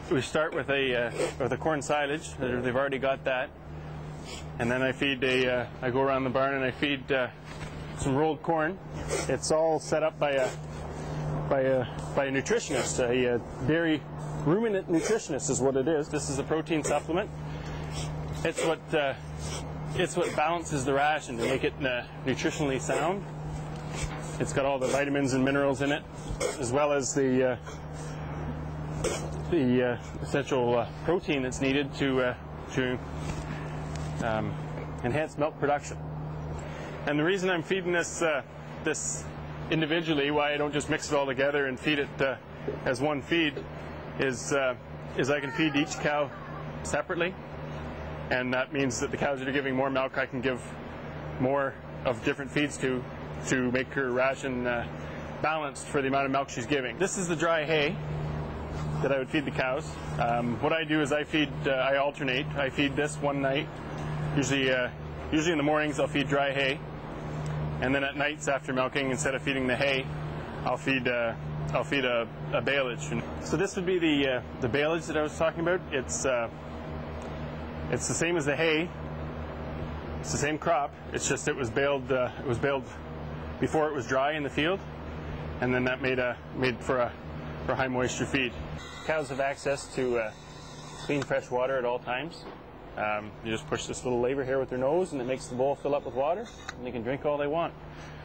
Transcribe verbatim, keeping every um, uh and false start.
we start with a uh, with a corn silage. They've already got that, and then I feed a. Uh, I go around the barn and I feed uh, some rolled corn. It's all set up by a by a by a nutritionist, a, a dairy ruminant nutritionist is what it is. This is a protein supplement. It's what uh, it's what balances the ration to make it uh, nutritionally sound. It's got all the vitamins and minerals in it, as well as the uh, the uh, essential uh, protein that's needed to uh, to um, enhance milk production. And the reason I'm feeding this uh, this individually, why I don't just mix it all together and feed it uh, as one feed, is uh, is I can feed each cow separately, and that means that the cows that are giving more milk I can give more of different feeds to to make her ration uh, balanced for the amount of milk she's giving. This is the dry hay that I would feed the cows. Um, what I do is I feed, uh, I alternate. I feed this one night. Usually, uh, usually in the mornings I'll feed dry hay, and then at nights after milking, instead of feeding the hay, I'll feed uh, I'll feed a, a baleage. And so this would be the uh, the baleage that I was talking about. It's uh, it's the same as the hay. It's the same crop. It's just it was baled. Uh, it was baled before it was dry in the field, and then that made a made for a for high moisture feed. Cows have access to uh, clean fresh water at all times. Um, you just push this little lever here with their nose, and it makes the bowl fill up with water, and they can drink all they want.